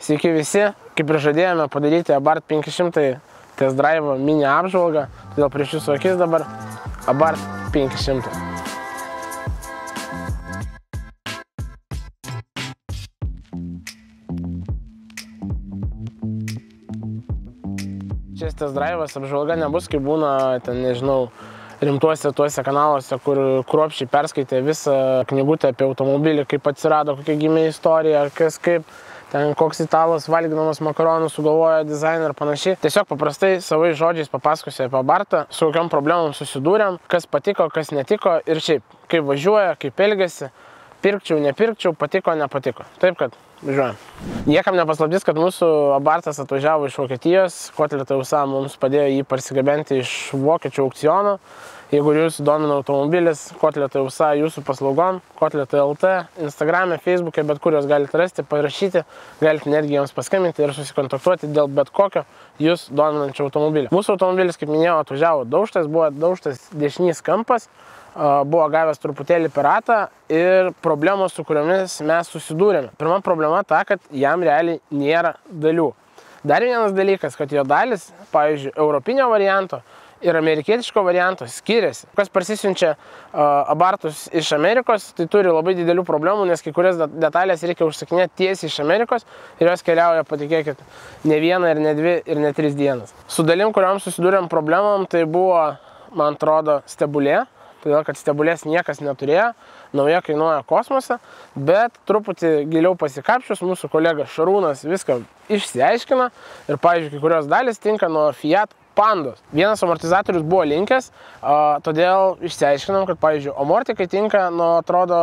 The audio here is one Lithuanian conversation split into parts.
Sveiki visi, kaip ir žadėjome padaryti Abarth 500 test drive mini apžvalgą, todėl prieš jūsų akis dabar Abarth 500. Šis test drive'as apžvalga nebus, kaip būna, ten, nežinau, rimtuose tuose kanaluose, kur kruopščiai perskaitė visą knygutę apie automobilį, kaip atsirado, kokia gimė istorija, kas kaip, ten koks italas valgydamas makaronus sugalvojo dizainą ir panašiai. Tiesiog paprastai savais žodžiais papasakosiu apie Abarthą, su kokiam problemom susidūrėm, kas patiko, kas netiko ir šiaip, kaip važiuoja, kaip elgiasi, pirkčiau, nepirkčiau, patiko, nepatiko. Taip kad važiuojam. Niekam nepaslaptis, kad mūsų Abarthas atvažiavo iš Vokietijos, Kotleto USA mums padėjo jį parsigabenti iš vokiečių aukciono. Jeigu jūs domina automobilis, Kotleto USA jūsų paslaugom, Kotleto LT, Instagram'e, Facebook'e, bet kur jūs galite rasti, parašyti, galite netgi jiems paskambinti ir susikontaktuoti dėl bet kokio jūs dominančio automobilio. Mūsų automobilis, kaip minėjau, atvažiavo daužtas, buvo daužtas dešinys kampas, buvo gavęs truputėlį per ratą ir problemos, su kuriomis mes susidūrėme. Pirma problema ta, kad jam realiai nėra dalių. Dar vienas dalykas, kad jo dalis, pavyzdžiui, europinio varianto ir amerikietiško varianto skiriasi. Kas parsisiunčia Abarthus iš Amerikos, tai turi labai didelių problemų, nes kai kurias detalės reikia užsakinėti tiesiai iš Amerikos ir jos keliauja, patikėkit, ne vieną ir ne dvi ir ne 3 dienas. Su dalim, kuriuom susidūrėm problemom, tai buvo, man atrodo, stebulė, todėl kad stebulės niekas neturėjo, nauja kainuoja kosmosą, bet truputį giliau pasikapčius mūsų kolega Šarūnas viską išsiaiškina ir, pavyzdžiui, kai kurios dalis tinka nuo Fiat Pandos. Vienas amortizatorius buvo linkęs, todėl išsiaiškinom, kad, pavyzdžiui, amortikai tinka nuo, atrodo,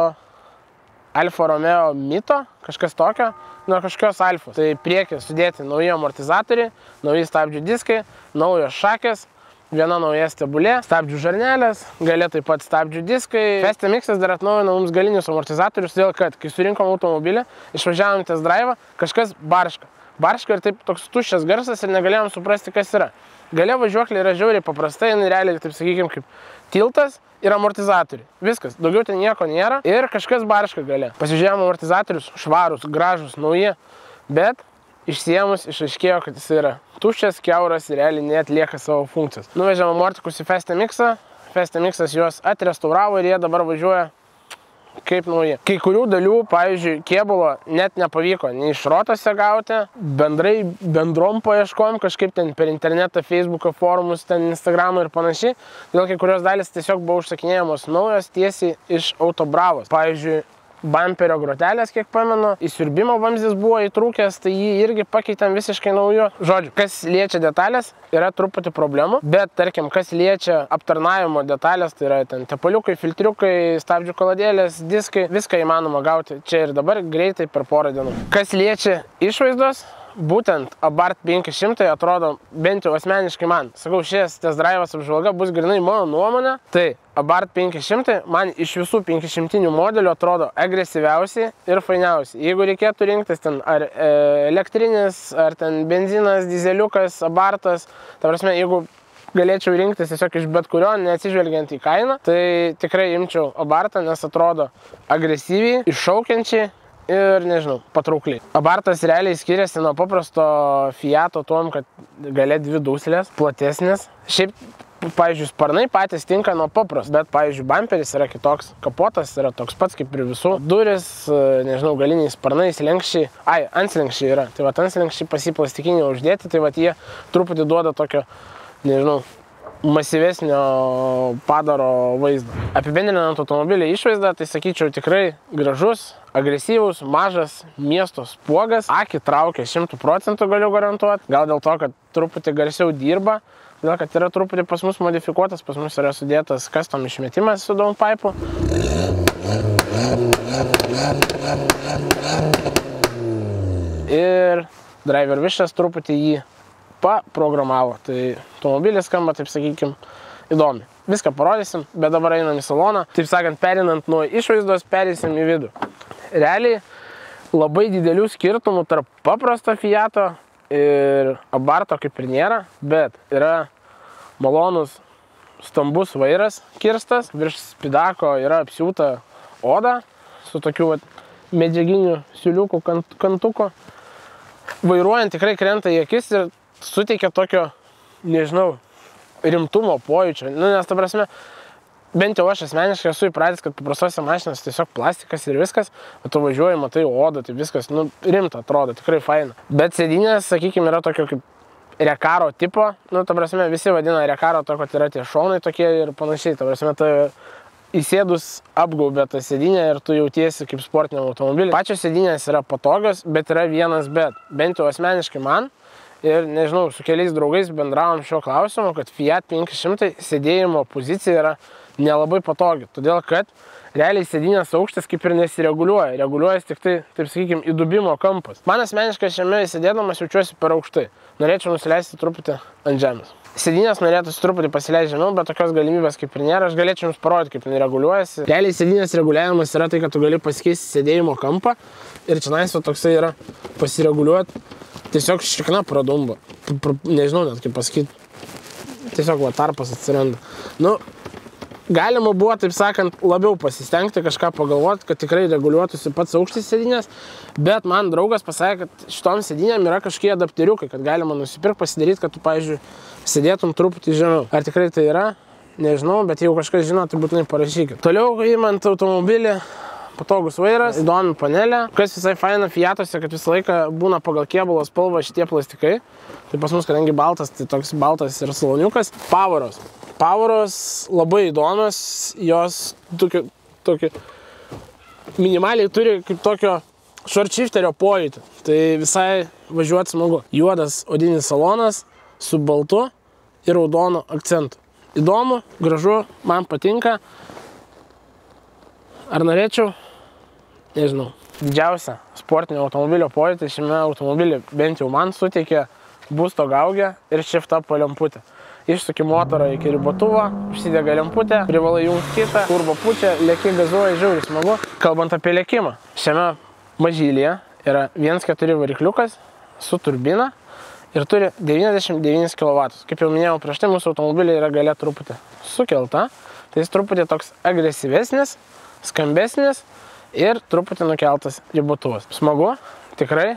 Alfa Romeo Mito, kažkas tokio, nuo kažkokios Alfos. Tai priekį sudėti nauji amortizatoriai, nauji stabdžių diskai, naujos šakės, viena nauja stebulė, stabdžių žarnelės, gale taip pat stabdžių diskai. FSTMX dar atnaujino mums galinius amortizatorius, todėl kad, kai surinkom automobilį, išvažiavom test drive'ą, kažkas barška. Barška ir taip toks tuščias garsas ir negalėjom suprasti, kas yra. Gale važiuoklė yra žiauriai paprastai, realiai, taip sakykime, kaip tiltas ir amortizatoriai. Viskas, daugiau ten nieko nėra ir kažkas barška gale. Pasižiūrėjom amortizatorius, švarūs, gražus, nauji, bet išsiėmus išaiškėjo, kad jis yra tuščias, kiauras ir realiai neatlieka savo funkcijos. Nuvežėm amortikus į FSTMX-ą, FSTMX-as juos atrestauravo ir jie dabar važiuoja kaip nauji. Kai kurių dalių, pavyzdžiui, kėbulo net nepavyko nei šrotose gauti, bendrom paieškom, kažkaip ten per internetą, Facebooką, forumus, ten Instagramą ir panašiai. Todėl kai kurios dalis tiesiog buvo užsakinėjamos naujos tiesiai iš Autobravos. Pavyzdžiui, bamperio grotelės, kiek pamenu, įsiurbimo vamzdis buvo įtrūkęs, tai jį irgi pakeitėm visiškai nauju. Žodžiu, kas liečia detalės, yra truputį problemų, bet tarkim, kas liečia aptarnavimo detalės, tai yra ten tepaliukai, filtriukai, stabdžių kaladėlės, diskai, viską įmanoma gauti čia ir dabar greitai per porą dienų. Kas liečia išvaizdos, būtent Abarth 500 atrodo, bent jau asmeniškai man, sakau, šis test drive'as apžvalga bus grinai mano nuomonė, tai Abarth 500 man iš visų 500 modelių atrodo agresyviausiai ir fainiausiai. Jeigu reikėtų rinktis ten ar elektrinis, ar ten benzinas, dizeliukas, Abarthas, ta prasme, jeigu galėčiau rinktis tiesiog iš bet kurio, neatsižvelgiant į kainą, tai tikrai imčiau Abarthą, nes atrodo agresyviai, iššaukiančiai ir, nežinau, patraukliai. Abarthas realiai skiriasi nuo paprasto Fiato tuom, kad gale 2 duslės, platesnis. Šiaip, pavyzdžiui, sparnai patys tinka nuo paprasto, bet, pavyzdžiui, bamperis yra kitoks, kapotas yra toks pats kaip ir visų. Duris, nežinau, galiniai sparnai, slenkščiai, antslenkščiai yra. Tai va, antslenkščiai pasiplastikiniai uždėti, tai va, jie truputį duoda tokio, nežinau, masyvesnio padaro vaizdą. Apibendrinant automobilio išvaizdą, tai sakyčiau tikrai gražus, agresyvus, mažas miesto spuogas. Akį traukia 100% galiu garantuoti. Gal dėl to, kad truputį garsiau dirba, dėl kad yra truputį pas mus modifikuotas, pas mus yra sudėtas custom išmetimas su downpipe'u. Ir driver višas truputį jį paprogramavo. Tai automobilis skamba, taip sakykime, įdomi. Viską parodysim, bet dabar einam į saloną. Taip sakant, perinant nuo išvaizdos, pereisim į vidų. Realiai labai didelių skirtumų tarp paprasto Fiato ir Abartho kaip ir nėra, bet yra malonus stambus vairas kirstas, virš spidako yra apsiūta oda su tokiu medžiaginiu siūliuku kantuku. vairuojant tikrai krenta į akis ir suteikia tokio, nežinau, rimtumo pojūčio. Nu, nes ta prasme, bent jau aš asmeniškai esu įpratęs, kad paprastose mašinos tiesiog plastikas ir viskas, o tu važiuoji, matai odą, tai viskas, nu, rimta atrodo, tikrai faina. Bet sėdynės, sakykime, yra tokio kaip Recaro tipo, nu, ta prasme, visi vadina Recaro to, kad yra tie šonai tokie ir panašiai, ta prasme, tai įsėdus apgaubė tą sėdynę ir tu jautiesi kaip sportiniam automobiliui. Pačios sėdynės yra patogios, bet yra vienas bet, bent jau asmeniškai man. Ir, nežinau, su keliais draugais bendravom šio klausimu, kad Fiat 500 sėdėjimo pozicija yra nelabai patogi. Todėl, kad realiai sėdynės aukštis kaip ir nesireguliuoja. Reguliuojas tik tai, taip sakykime, įdubimo kampas. Man asmeniškai šiame sėdėdamas jaučiuosi per aukštai. Norėčiau nusileisti truputį ant žemės. Sėdynės norėtųsi truputį pasileisti žemiau, bet tokios galimybės kaip ir nėra. Aš galėčiau jums parodyti, kaip nereguliuojasi. Realiai sėdynės reguliavimas yra tai, kad tu gali pasikeisti sėdėjimo kampą. Ir čia toksai yra pasireguliuoti. Tiesiog šikna pradumba. Nežinau net kaip pasakyti. Tiesiog tarpas atsiranda. Nu, galima buvo, taip sakant, labiau pasistengti, kažką pagalvoti, kad tikrai reguliuotųsi pats aukštis sėdynės. Bet man draugas pasakė, kad šitom sėdynėm yra kažkokie adapteriukai, kad galima nusipirkti, pasidaryti, kad tu, pavyzdžiui, sėdėtum truputį žemiau. Ar tikrai tai yra? Nežinau, bet jeigu kažkas žino, tai būtinai parašykit. Toliau, įmant automobilį, patogus vairas, įdomi panelė. Kas visai faina Fiatuose, kad visą laiką būna pagal kėbulo spalvą šitie plastikai. Tai pas mus, kadangi baltas, tai toks baltas ir saloniukas. Pavaros. Pavaros labai įdomios, jos tokį minimaliai turi kaip tokio short shifterio pojūtį. Tai visai važiuoti smagu. Juodas odinis salonas su baltu ir raudonu akcentu. Įdomu, gražu, man patinka. Ar norėčiau? Nežinau. Didžiausia sportinio automobilio pojūtį šiame automobilį bent jau man suteikė būsto gaugė ir shift-up lemputė. Išsuki motorą iki ribotuvo, užsidega lemputė, privalai jungti kitą, turbo pučia, lėki gazuoja, žiauriai smagu. Kalbant apie lėkimą, šiame mažylyje yra 1.4 varikliukas su turbina ir turi 99 kW. Kaip jau minėjau prieš tai, mūsų automobiliai yra galia truputį sukelta, tai jis truputį toks agresyvesnis, skambesnis ir truputį nukeltas ribotuvas. Smagu, tikrai.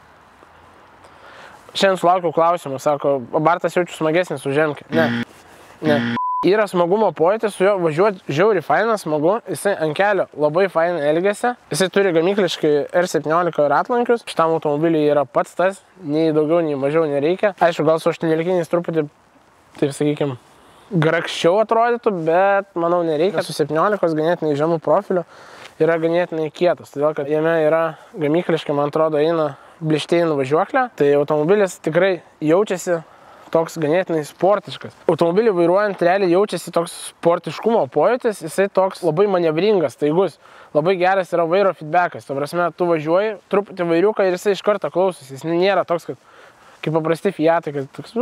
Šiandien sulaukiau klausimų, sako, Bartas jaučiu smagesnis už Žemkę. Ne. Yra smagumo pojūtis, su juo važiuoti žiauriai faina, smagu. Jisai ant kelio labai faina elgiasi. Jisai turi gamykliškai R17 ratlankius. Šitam automobiliui yra pats tas, nei daugiau, nei mažiau nereikia. Aišku, gal su 18-kiniais truputį, taip sakykime, grakščiau atrodytų, bet manau nereikia. Su 17 ganėtinai žemų profiliu yra ganėtinai kietas, todėl kad jame yra gamykliškai, man atrodo, eina Blišteinų važiuoklė, tai automobilis tikrai jaučiasi toks ganėtinai sportiškas. Automobilį vairuojant realiai jaučiasi toks sportiškumo pojūtis, jisai toks labai manevringas, staigus, labai geras yra vairo feedbackas. Ta prasme, tu važiuoji truputį vairiuką ir jisai iš karto klausosi, jis nėra toks, kaip paprasti Fiatai, kad toks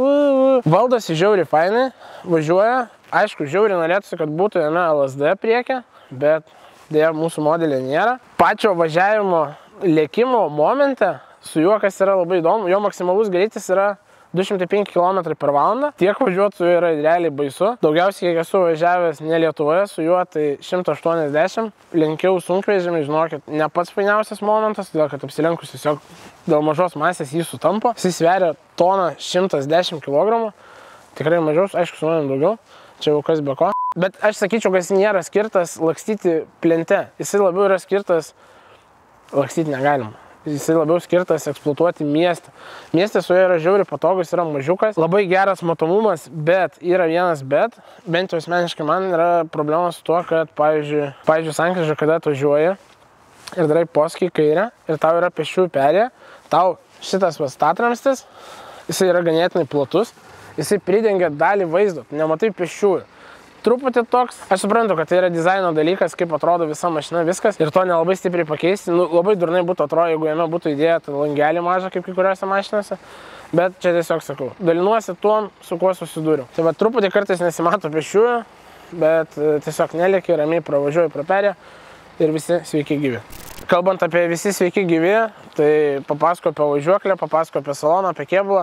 valdosi žiauriai fainai, važiuoja, aišku, žiauriai norėtųsi, kad būtų jame LSD priekė, bet dėja mūsų modelė nėra. Pačio važiavimo lėkimo momente su juo, kas yra labai įdomu, jo maksimalus greitis yra 205 km/h. Tiek važiuoti su juo yra realiai baisu. Daugiausiai, kiek esu važiavęs ne Lietuvoje su juo, tai 180. Lenkiau sunkvežimį, žinokit, ne pats fainiausias momentas, todėl kad apsilenkus tiesiog dėl mažos masės jį sutampo. Jis sveria toną 110 kg. Tikrai mažiau, aišku, su manim daugiau. Čia jau kas be ko. Bet aš sakyčiau, kad jis nėra skirtas lakstyti plente. Jisai labiau yra skirtas lakstyti negalima. Jisai labiau skirtas eksploatuoti miestą. Miestas su juo yra žiauriai patogus, yra mažiukas. Labai geras matomumas, bet yra vienas bet. Bent jau asmeniškai man yra problema su tuo, kad, pavyzdžiui, sankryža, kada atvažiuoji ir darai posūkį į kairę ir tau yra pėsčiųjų perėja, tau šitas statramstis, jisai yra ganėtinai platus, jisai pridengia dalį vaizdo, nematai pėsčiųjų. Truputį toks, aš suprantu, kad tai yra dizaino dalykas, kaip atrodo visa mašina, viskas, ir to nelabai stipriai pakeisti. Nu, labai durnai būtų atrodo, jeigu jame būtų įdėję langelį mažą, kaip kai kuriuose mašinose, bet čia tiesiog sakau, dalinuosi tuom, su kuo susidūriau. Tai va, truputį kartais nesimato pėsčiųjų, bet tiesiog nelėki, ramiai pravažiuoji pro perėją ir visi sveiki gyvi. Kalbant apie visi sveiki gyvi, tai papasako apie važiuoklę, papasako apie saloną, apie kėbulą.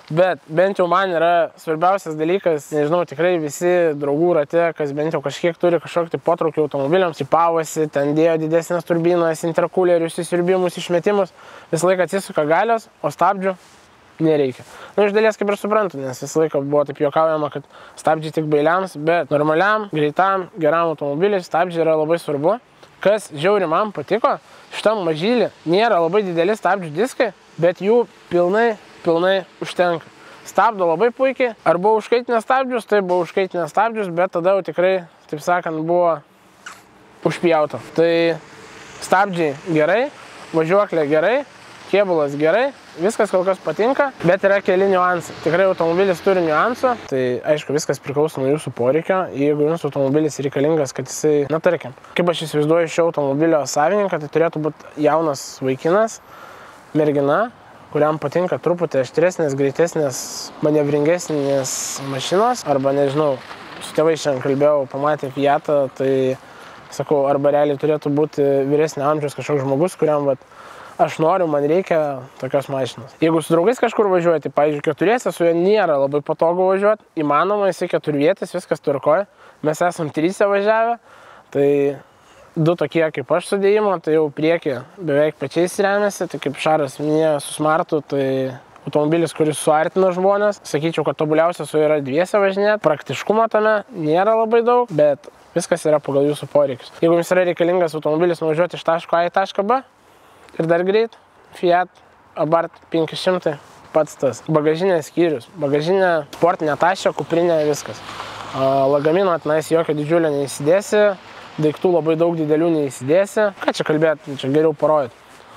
Bet bent jau man yra svarbiausias dalykas, nežinau, tikrai visi draugų rate, kas bent jau kažkiek turi kažkokį tai potraukį automobiliams, tipavosi, ten dėjo didesnės turbinas, interkulerius, įsirbimus, išmetimus, visą laiką atsisuka galios, o stabdžių nereikia. Iš dalies kaip ir suprantu, nes visą laiką buvo taip juokaujama, kad stabdžiai tik bailiams, bet normaliam, greitam, geram automobiliui stabdžiai yra labai svarbu. Kas žiauri man patiko, šitam mažylį nėra labai dideli stabdžių diskai, bet jų pilnai užtenka. Stabdo labai puikiai. Ar buvo užkaitinę stabdžius? Tai buvo užkaitinę stabdžius, bet tada jau tikrai, taip sakant, buvo užpjauta. Tai stabdžiai gerai, važiuoklė gerai, kėbulas gerai, viskas kol kas patinka, bet yra keli niuansai. Tikrai automobilis turi niuansų, tai aišku, viskas priklauso nuo jūsų poreikio. Jeigu jūsų automobilis reikalingas, kad jisai, na tarkim, kaip aš įsivaizduoju šio automobilio savininką, tai turėtų būti jaunas vaikinas, mergina, kuriam patinka truputį aštresnės, greitesnės, manevringesnės mašinos, arba nežinau, su tėvais šiandien kalbėjau, pamatė Fiatą, tai sakau, arba realiai turėtų būti vyresnio amžiaus kažkoks žmogus, kuriam aš noriu, man reikia tokios mašinos. Jeigu su draugais kažkur važiuoti, pavyzdžiui, keturiese, su juo nėra labai patogu važiuoti, įmanoma, jisai keturvietis, viskas tvarkoja, mes esam tryse važiavę, tai du tokie kaip aš sudėjimo, tai jau priekį beveik pečiais remiasi, tai kaip Šaras minėjo su Smartu, tai automobilis, kuris suartina žmonės. Sakyčiau, kad tobuliausia su yra dviese važinėti, praktiškumo tame nėra labai daug, bet viskas yra pagal jūsų poreikius. Jeigu jums yra reikalingas automobilis nuvažiuoti iš taško A į tašką B ir dar greit, Fiat Abarth 500 pats tas. Bagažinė skyrius, bagažinė sportinė tašė, kuprinė, viskas. Lagamino tenais jokio didžiulio neįsidėsi. Daiktų labai daug didelių neįsidėsi. Ką čia kalbėti, čia geriau parodyti.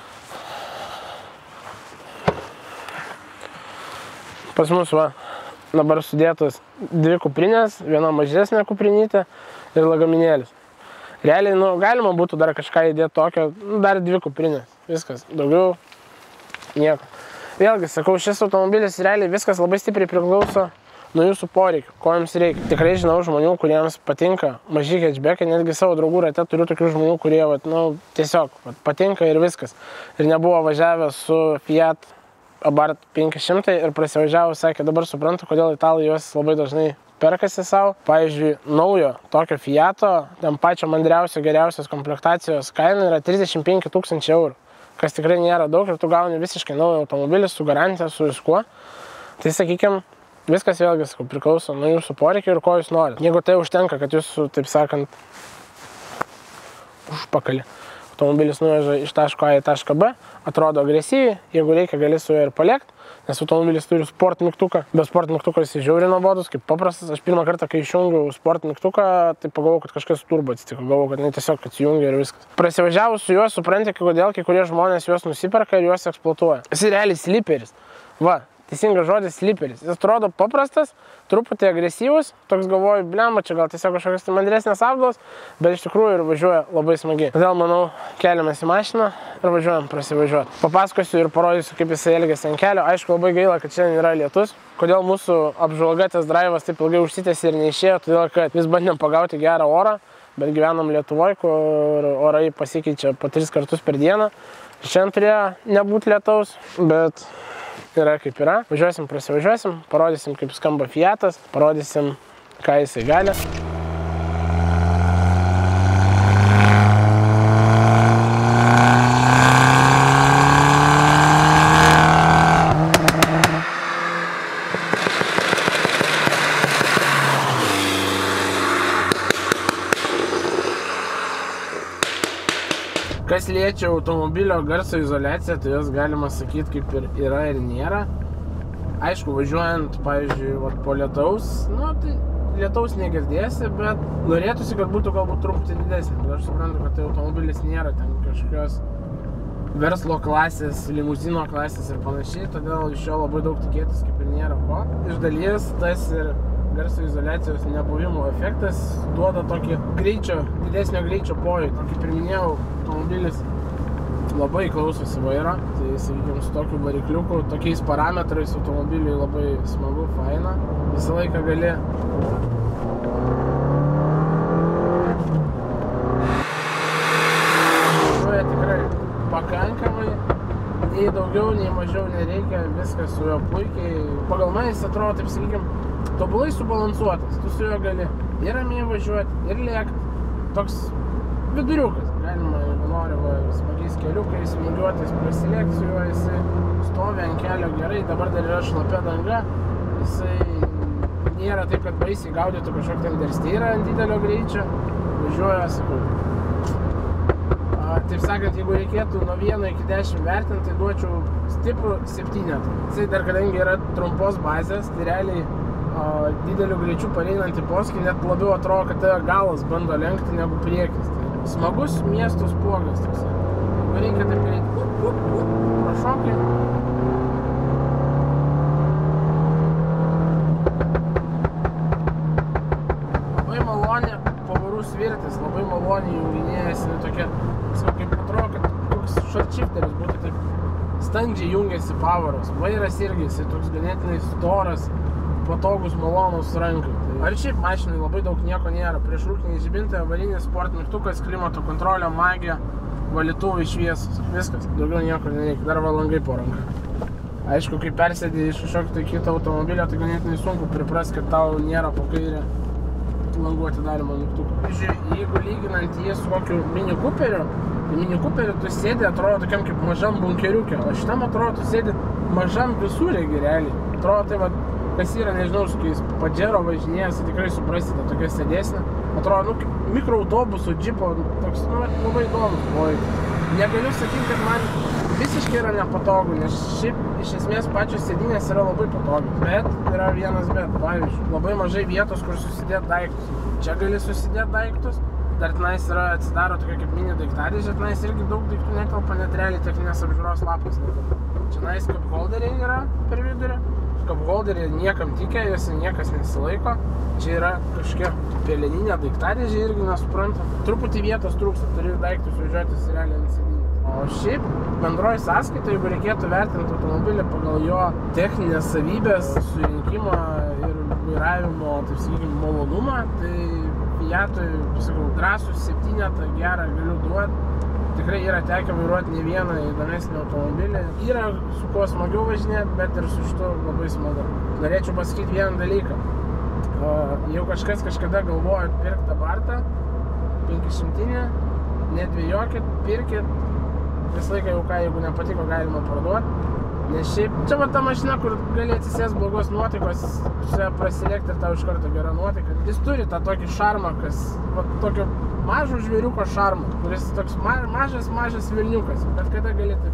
Pas mus dabar sudėtos dvi kuprinės, viena mažesnė kuprinytė ir lagaminėlis. Realiai, galima būtų dar kažką įdėti tokio, dar dvi kuprinės, viskas, daugiau nieko. Vėlgi, sakau, šis automobilis realiai viskas labai stipriai priklauso nuo jūsų poreikių, ko jums reikia. Tikrai žinau žmonių, kuriems patinka maži hatchbackai, netgi savo draugų rate turiu tokių žmonių, kurie tiesiog patinka ir viskas. Ir nebuvo važiavę su Fiat Abarth 500 ir prasivažiavo, sakė, dabar suprantu, kodėl italai juos labai dažnai perkasi savo. Pavyzdžiui, naujo tokio Fiato, ten pačio mandriausio, geriausios komplektacijos kaina yra 35 000 eurų, kas tikrai nėra daug ir tu gauni visiškai naują automobilį su garantija, su viskuo. Tai sakykime, viskas vėlgi, priklauso nuo jūsų poreikių ir ko jūs norite. Jeigu tai užtenka, kad jūsų, taip sakant, užpakalį automobilis nuveža iš taško A į tašką B, atrodo agresyviai, jeigu reikia, gali su juo ir paliekti, nes automobilis turi sport mygtuką. Be sport mygtuko jis žiauriai nuobodus, kaip paprastas. Aš pirmą kartą, kai išjungiau sport mygtuką, tai pagalvojau, kad kažkas turbo atsitiko. Galvojau, kad tiesiog atsijungia ir viskas. Prasivažiavus su juo, suprantate, kodėl kai kurie žmonės juos nusiperka ir juos eksploatuoja. Jis realiai sliperis. Teisingas žodis sliperis. Jis atrodo paprastas, truputį agresyvus, toks galvoju, blemba, čia gal tiesiog kažkokios mandresnės apdalos, bet iš tikrųjų ir važiuoja labai smagiai. Todėl, manau, keliamės į mašiną ir važiuojam prasivažiuoti. Papasakosiu ir parodysiu, kaip jisai elgiasi ant kelio. Aišku, labai gaila, kad šiandien yra lietus. Kodėl mūsų apžvalga test drive'as taip ilgai užsitęsė ir neišėjo, todėl kad vis bandėm pagauti gerą orą, bet gyvenam Lietuvoje, kur orai pasikeičia po 3 kartus per dieną. Šiandien turėjo nebūti lietaus, bet yra kaip yra. Važiuosim, prasivažiuosim, parodysim, kaip skamba Fiatas, parodysim, ką jisai gali. Kas liečia automobilio garso izoliaciją, tai jos galima sakyti kaip ir yra ir nėra. Aišku, važiuojant, pavyzdžiui, po lietaus, tai lietaus negirdėsi, bet norėtųsi, kad būtų galbūt truputį didesnė. Bet aš suprantu, kad tai automobilis nėra ten kažkokios verslo klasės, limuzino klasės ir panašiai, todėl iš jo labai daug tikėtis kaip ir nėra ko. Iš dalies tas ir garso izoliacijos nebuvimo efektas duoda tokį didesnio greičio pojūtį. Kaip ir minėjau, automobilis labai klausosi vairo, tai sakykime, su tokiu varikliuku, tokiais parametrais automobiliui labai smagu, faina. Visą laiką gali važiuoja tikrai pakankamai, nei daugiau, nei mažiau nereikia, viskas su juo puikiai. Pagal mane jis atrodo, taip sakykim, tobulai subalansuotas. Tu su juo gali ir ramiai važiuoti, ir lėkti. Toks viduriukas. Galima, jeigu nori, smagiais keliukais, vingiuotis, prasilėkti su juo, jisai stovi ant kelio gerai, dabar dar yra šlapia danga, jisai nėra taip, kad baisiai gaudytų kažkokį ten derstyrą ant didelio greičio, važiuoja, sakau. Taip sakant, jeigu reikėtų nuo 1 iki 10 vertinti, tai duočiau stiprų 7. Jisai dar kadangi yra trumpos bazės, tai realiai dideliu greičiu pareinantį poskį net labiau atrodo, kad tave galas bando lenkti negu priekis. Tai smagus miesto spuogas toksai. Jeigu reikia taip greitai, prašokai. Labai malonė pavarų svirtis, labai maloniai junginėjasi tokia, kaip atrodo, kad koks short-shifteris būtų taip standžiai jungiasi pavaros. Vairas irgi, jisai toks ganėtinai storas, patogus, malonus rankai. Ar šiaip mašinai labai daug nieko nėra. Priešrūkiniai žibintai, avarinis sport mygtukas, klimato kontrolė, magija, valytuvai šviesos. Viskas, daugiau nieko nereikia. Dar va langai po ranką. Aišku, kai persėdė iš kažkokio tai kito automobilio, tai ganėtinai sunku priprast, kad tau nėra po kairę langų atidarymo mygtuko. Jeigu lyginant jį su kokiu Mini Cooperiu, tai Mini Cooperiu tu sėdi, atrodo tokiam kaip mažam bunkeriukė, o šitam atrodo tu sėdi mažam visureigi realiai. Atrodo tai va, kas yra, nežinau, su kokiais Pajero važinėjasi, tikrai suprasite, tokia sėdėsnė. Atrodo, mikroautobuso, džipo, toks, labai įdomus pojūtis. Negaliu sakyti, kad man visiškai yra nepatogu, nes šiaip iš esmės pačios sėdynės yra labai patogios. Bet yra vienas bet, pavyzdžiui, labai mažai vietos, kur susidėti daiktus. Čia gali susidėti daiktus, dar tenais yra, atsidaro tokia kaip mini daiktadėžė, tenais irgi daug daiktų netelpa, net realiai techninės apžiūros lapas netelpa. Čia cup holderiai yra per vidurį. Cup holderiai niekam tikia, juose niekas nesilaiko. Čia yra kažkokia peleninė daiktadėžė, irgi nesuprantam. Truputį vietos trūksta, turi daiktus važiuotis realiai ant sėdynės. O šiaip bendroji sąskaita, jeigu reikėtų vertinti automobilį pagal jo techninės savybės, surinkimą ir vairavimo, taip sakykime, malonumą, tai Fiatui, sakau, drąsų 7 gerą galiu duoti. Tikrai yra tekę vairuoti ne vieną įdomesnį automobilį. Yra su kuo smagiau važinėti, bet ir su šitu labai smagu. Norėčiau pasakyti vieną dalyką. Jau kažkas kažkada galvojo pirkti Abartą 500, nedvejokit, pirkit. Visą laiką jau ką, jeigu nepatiko, galima parduoti. Nes šiaip, čia va ta mašina, kur gali atsisės blogos nuotaikos, su ją prasilėkti ir tau iš karto gera nuotaika. Jis turi tą tokį šarmą, kas, va, tokio mažo žvėriuko šarmą, kuris toks mažas vilniukas, bet kada gali taip.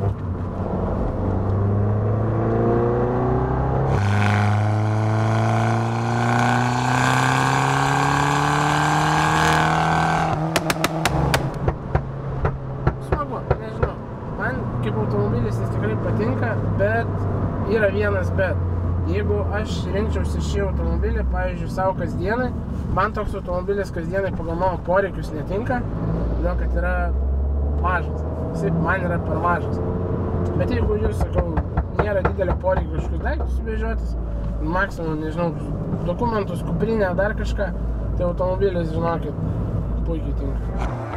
Automobilis jis tikrai patinka, bet yra vienas bet. Jeigu aš rinkčiausi šį automobilį, pavyzdžiui, savo kasdienai, man toks automobilis kasdienai pagal mano poreikius netinka, todėl kad yra mažas. Jisai man yra per mažas. Bet jeigu jūs, sakau, nėra didelio poreikio kažkokius daiktus vežiotis, maksimum, nežinau, dokumentus, kuprinę, dar kažką, tai automobilis, žinokit, puikiai tinka.